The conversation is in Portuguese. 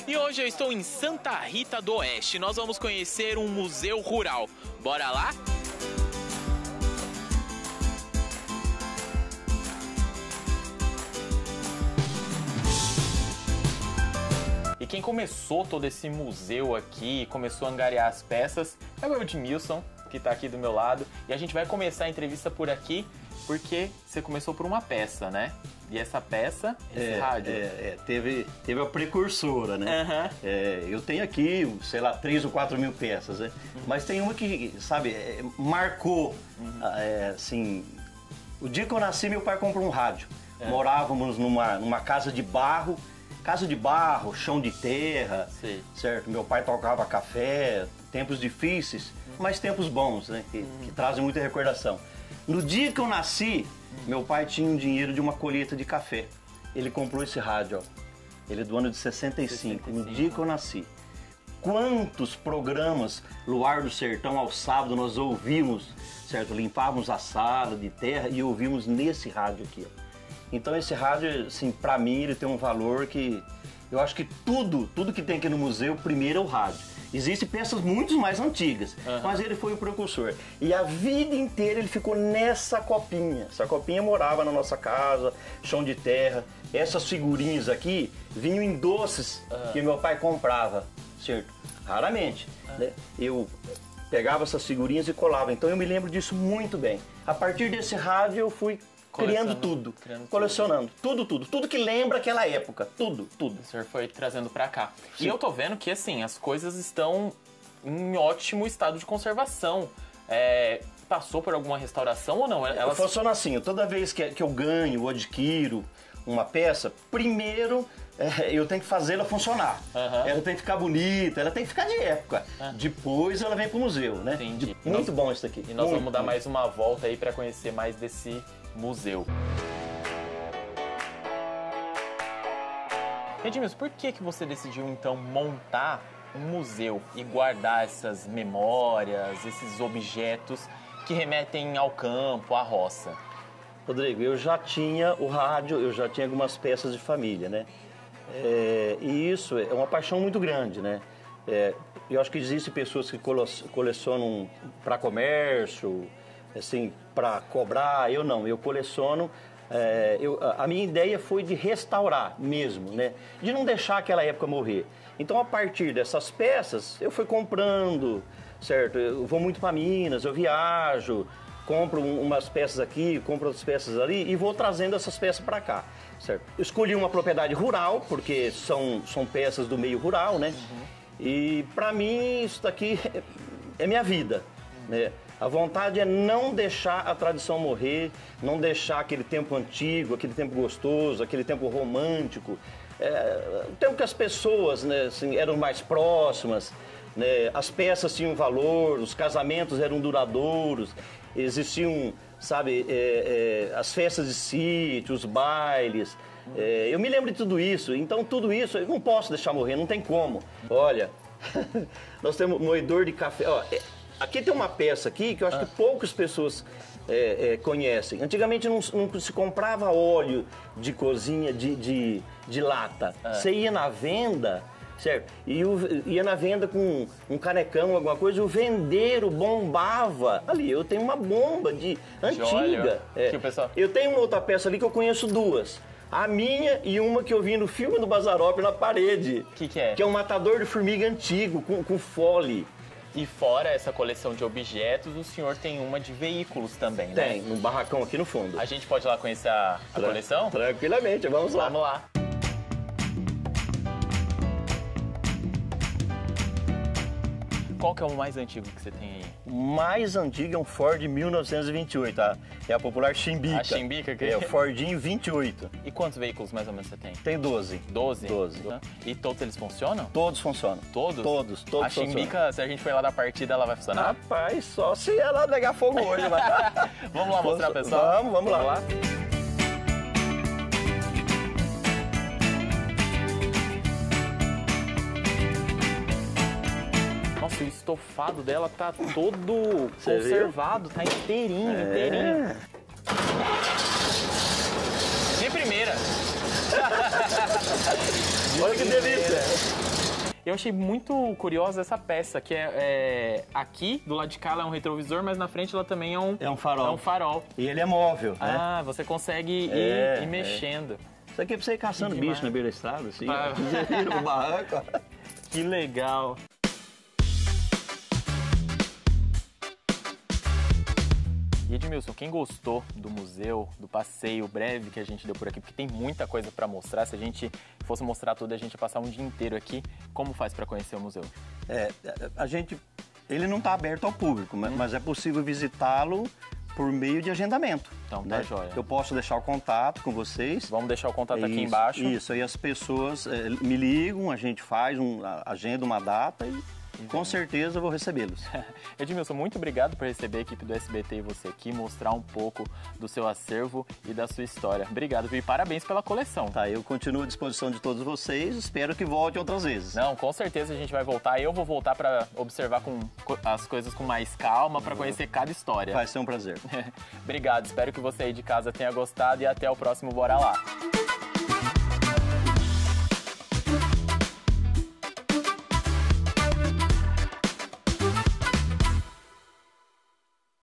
E hoje eu estou em Santa Rita do Oeste. Nós vamos conhecer um museu rural. Bora lá? E quem começou todo esse museu aqui, começou a angariar as peças, é o Edmilson, que está aqui do meu lado. E a gente vai começar a entrevista por aqui, porque você começou por uma peça, né? E essa peça, esse rádio... Teve a precursora, né? Eu tenho aqui, sei lá, 3 ou 4 mil peças, né? Mas tem uma que, sabe, marcou, assim... O dia que eu nasci, meu pai comprou um rádio. Morávamos numa casa de barro, chão de terra, certo? Meu pai tocava café, tempos difíceis, mas tempos bons, né? Que trazem muita recordação. No dia que eu nasci, meu pai tinha um dinheiro de uma colheita de café. Ele comprou esse rádio, ó. Ele é do ano de 65, no dia que eu nasci. Quantos programas Luar do Sertão ao sábado nós ouvimos, certo? Limpávamos a sala de terra e ouvimos nesse rádio aqui, ó. Então esse rádio, assim, pra mim, ele tem um valor que... Eu acho que tudo que tem aqui no museu, primeiro é o rádio. Existem peças muito mais antigas, mas ele foi o precursor. E a vida inteira ele ficou nessa copinha. Essa copinha morava na nossa casa, chão de terra. Essas figurinhas aqui vinham em doces que meu pai comprava, certo? Raramente, né? Eu pegava essas figurinhas e colava. Então eu me lembro disso muito bem. A partir desse rádio eu fui... Criando tudo, colecionando tudo que lembra aquela época, tudo. O senhor foi trazendo pra cá. Sim. E eu tô vendo que, assim, as coisas estão em ótimo estado de conservação. Passou por alguma restauração ou não? Funciona assim, toda vez que eu ganho ou adquiro uma peça, primeiro eu tenho que fazê-la funcionar. Ela tem que ficar bonita, ela tem que ficar de época. Depois ela vem pro museu, né? Entendi. Muito bom isso daqui. E nós vamos dar mais uma volta aí pra conhecer mais desse museu. Edmilson, por que você decidiu então montar um museu e guardar essas memórias, esses objetos que remetem ao campo, à roça? Rodrigo, eu já tinha o rádio, eu já tinha algumas peças de família, né? E isso é uma paixão muito grande, né? Eu acho que existem pessoas que colecionam para comércio, assim, para cobrar. Eu não, eu coleciono. A minha ideia foi de restaurar mesmo, né? De não deixar aquela época morrer. Então, a partir dessas peças, eu fui comprando, certo? Eu vou muito para Minas, eu viajo, compro umas peças aqui, compro outras peças ali e vou trazendo essas peças para cá, certo? Eu escolhi uma propriedade rural, porque são peças do meio rural, né? E para mim isso daqui é minha vida, né? A vontade é não deixar a tradição morrer, não deixar aquele tempo antigo, aquele tempo gostoso, aquele tempo romântico, o tempo que as pessoas, né, assim, eram mais próximas, né? As peças tinham valor, os casamentos eram duradouros, existiam, sabe, as festas de sítio, os bailes. Eu me lembro de tudo isso, então tudo isso eu não posso deixar morrer, não tem como. Olha, nós temos moedor de café. Ó, aqui tem uma peça aqui que eu acho que poucas pessoas conhecem. Antigamente não se comprava óleo de cozinha de lata. Você ia na venda, certo? E ia na venda com um canecão, alguma coisa, e o vendeiro bombava. Ali, eu tenho uma bomba antiga. Eu tenho uma outra peça ali que eu conheço duas. A minha e uma que eu vi no filme do Bazarop na parede. Que é? Que é um matador de formiga antigo, com fole. E fora essa coleção de objetos, o senhor tem uma de veículos também, né? Tem, um barracão aqui no fundo. A gente pode ir lá conhecer a coleção? Tranquilamente, vamos lá. Vamos lá. Qual que é o mais antigo que você tem aí? O mais antigo é um Ford 1928, tá? É a popular Chimbica. A Chimbica? É o Fordinho 28. E quantos veículos mais ou menos você tem? Tem 12. 12? 12. E todos eles funcionam? Todos funcionam. Todos? Todos A Chimbica, funcionam. se a gente for lá da partida, ela vai funcionar? Rapaz, só se ela pegar fogo hoje. Vamos lá mostrar, pessoal? Vamos lá. Nossa, o estofado dela tá todo conservado, tá inteirinho. De primeira. Olha que delícia. Eu achei muito curiosa essa peça, que aqui, do lado de cá, ela é um retrovisor, mas na frente ela também é um farol. É um farol. E ele é móvel, né? Ah, você consegue ir mexendo. Isso aqui é pra você ir caçando bicho na beira da estrada, assim. Ah. Você vira pro barranco. Que legal. E Edmilson, quem gostou do museu, do passeio breve que a gente deu por aqui, porque tem muita coisa para mostrar, se a gente fosse mostrar tudo, a gente ia passar um dia inteiro aqui. Como faz para conhecer o museu? Ele não está aberto ao público, mas é possível visitá-lo por meio de agendamento. Então, tá joia. Eu posso deixar o contato com vocês. Vamos deixar o contato aqui embaixo. Isso, aí as pessoas me ligam, a gente faz, agenda uma data e com certeza eu vou recebê-los. Edmilson, muito obrigado por receber a equipe do SBT e você aqui, mostrar um pouco do seu acervo e da sua história. Obrigado, viu? E parabéns pela coleção. Tá, eu continuo à disposição de todos vocês, espero que volte outras vezes. Não, com certeza a gente vai voltar. Eu vou voltar para observar as coisas com mais calma, para conhecer cada história. Vai ser um prazer. Obrigado, espero que você aí de casa tenha gostado e até o próximo Bora Lá.